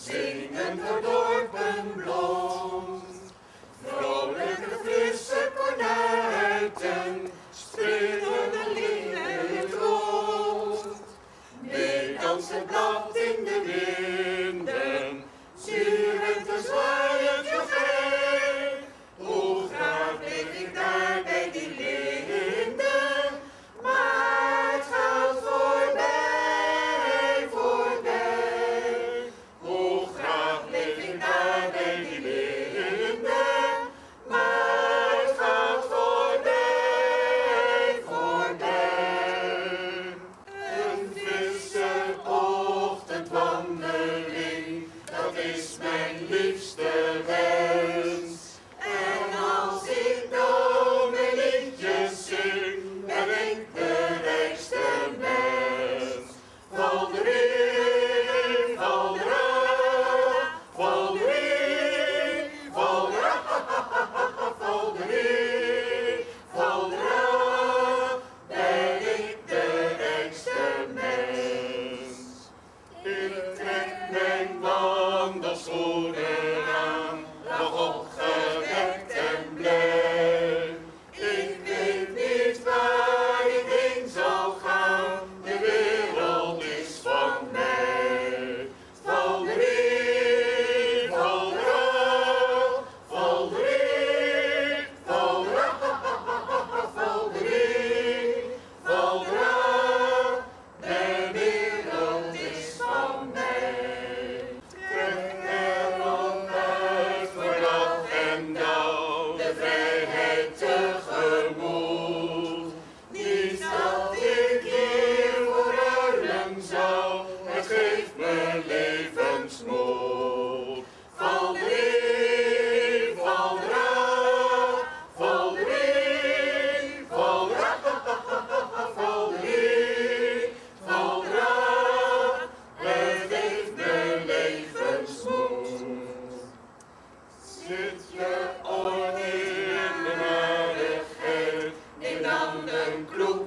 zingen door dorpen blond. Vrolijke frisse kornuiten springen de linden rond. Mee danst het blad in de winden, zurend en zwaaiend jochee. Hoe graag bleef ik daar bij die linden, maar het gaat voorbij, voorbij. Hoe graag bleef ik daar bij die linden, maar het gaat voorbij, voorbij. Een frisse ochtendwandeling, dat is mijn liefste wens. En als ik dan mijn liedjes zing, ben ik de rijkste mens. Valderie, valdera, valderie, valdera, valderie, valdera, ben ik de rijkste mens. Ik trek mijn wandelschoenen aan, nog opgewekt en blij. Ik weet niet waar ik heen zal gaan, de wereld is van mij. Valderie, valdera, valderie, valdera, valderie, valdera, de wereld is van mij. Trek erop uit voor dag en dauw, de vrijheid tegemoet. Niet dat ik hier voor huilen zou, het geeft me levensmoed. Valderie, valdera, valderie, valdera, valderie, valdera, het geeft me levensmoed. Zit je ooit in de narigheid, neem dan een kloek